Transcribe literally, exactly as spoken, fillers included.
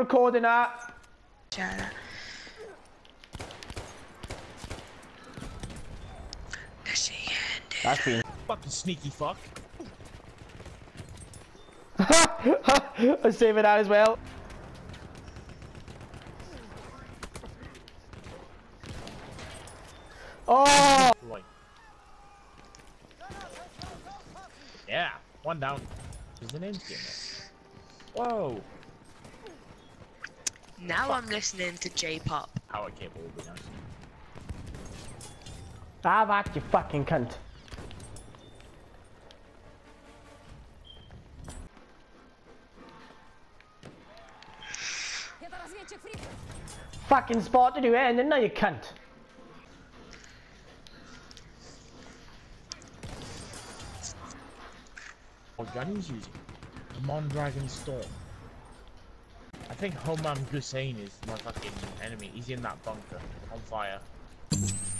recording that. Jana. That's been fucking sneaky fuck. I'm saving that as well. Oh! Yeah, one down. There's an end game. Whoa. Now I'm listening to J-pop. Power cable will be nice. Ah, back, you fucking cunt. Fucking spotted you, eh? And then now you cunt. What gun he's using? The Mondragon Storm. I think Homan Hussein is my fucking enemy. He's in that bunker on fire.